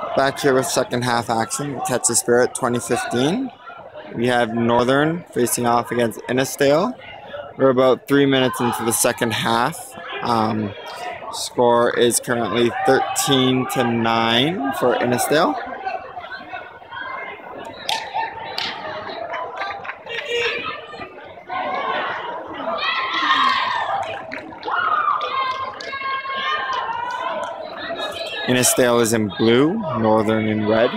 Back here with second half action, Texas Spirit 2015. We have Northern facing off against Innisdale. We're about 3 minutes into the second half. Score is currently 13-9 for Innisdale. Innisdale is in blue, Northern in red.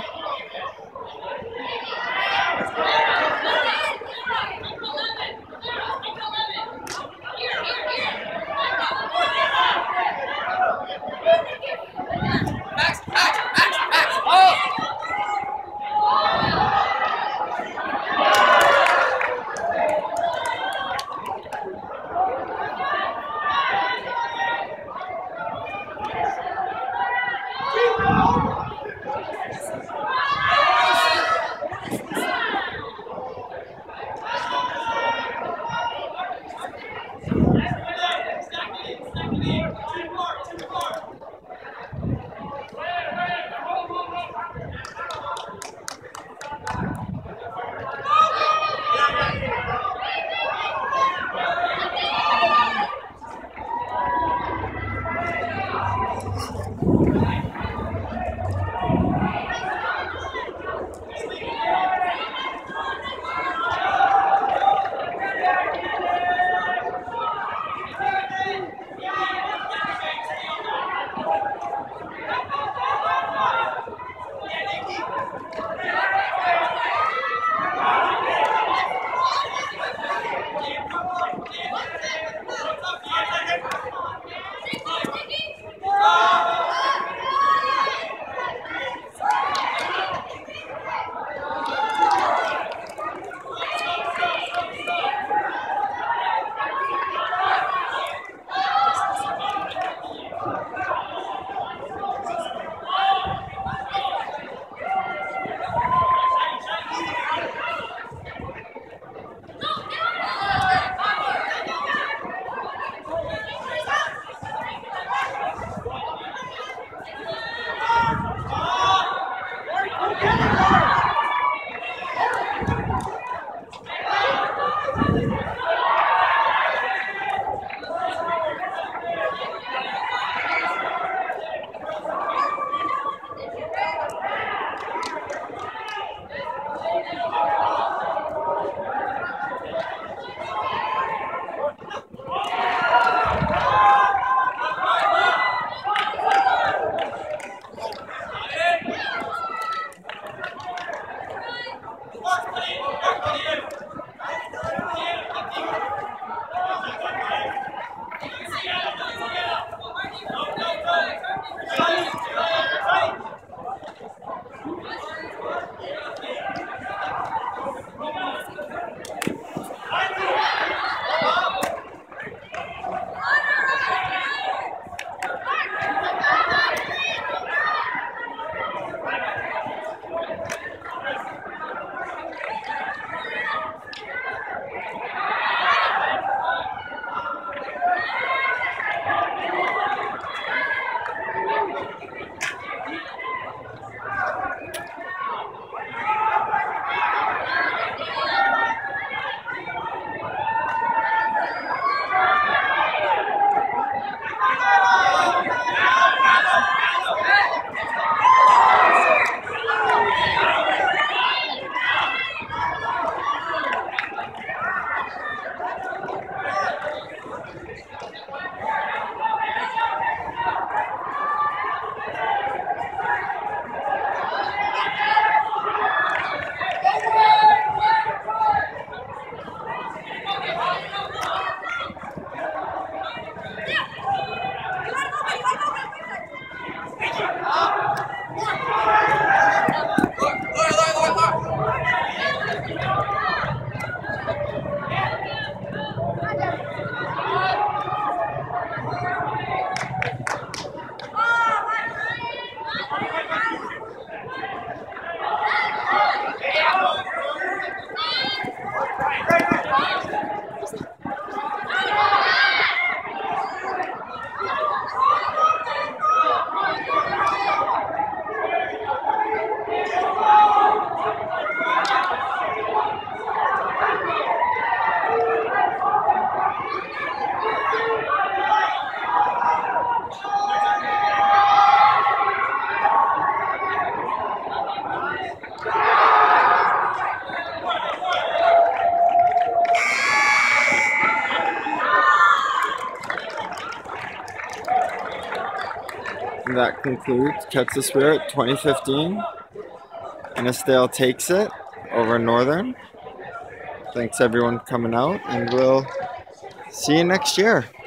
that concludes Catch the Spirit 2015. Innisfail takes it over Northern. Thanks everyone for coming out, and we'll see you next year.